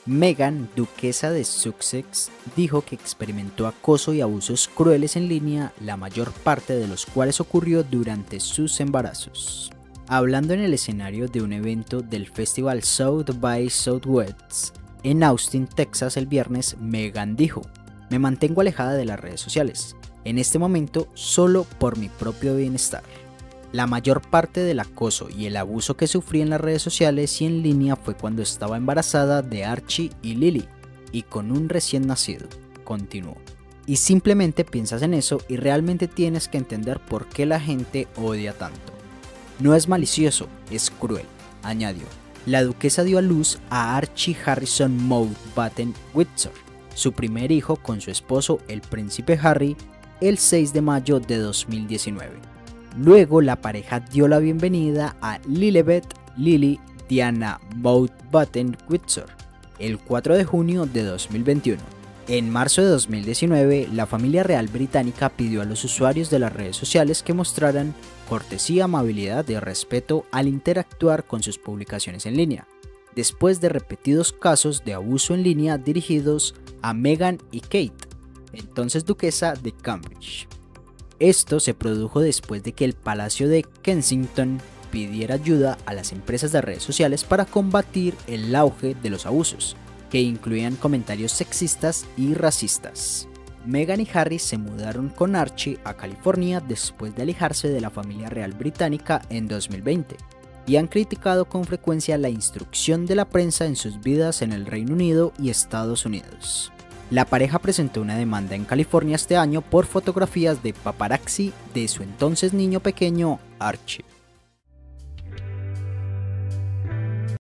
Meghan, duquesa de Sussex, dijo que experimentó acoso y abusos crueles en línea, la mayor parte de los cuales ocurrió durante sus embarazos. Hablando en el escenario de un evento del festival South by Southwest en Austin, Texas el viernes, Meghan dijo: "Me mantengo alejada de las redes sociales, en este momento solo por mi propio bienestar. La mayor parte del acoso y el abuso que sufrí en las redes sociales y en línea fue cuando estaba embarazada de Archie y Lily, y con un recién nacido", continuó. Y simplemente piensas en eso y realmente tienes que entender por qué la gente odia tanto. No es malicioso, es cruel, añadió. La duquesa dio a luz a Archie Harrison Mountbatten Windsor, su primer hijo con su esposo el príncipe Harry, el 6 de mayo de 2019. Luego la pareja dio la bienvenida a Lilibet Lily Diana Mountbatten Windsor el 4 de junio de 2021. En marzo de 2019, la familia real británica pidió a los usuarios de las redes sociales que mostraran cortesía, amabilidad y respeto al interactuar con sus publicaciones en línea, después de repetidos casos de abuso en línea dirigidos a Meghan y Kate, entonces duquesa de Cambridge. Esto se produjo después de que el Palacio de Kensington pidiera ayuda a las empresas de redes sociales para combatir el auge de los abusos, que incluían comentarios sexistas y racistas. Meghan y Harry se mudaron con Archie a California después de alejarse de la familia real británica en 2020, y han criticado con frecuencia la instrucción de la prensa en sus vidas en el Reino Unido y Estados Unidos. La pareja presentó una demanda en California este año por fotografías de paparazzi de su entonces niño pequeño, Archie.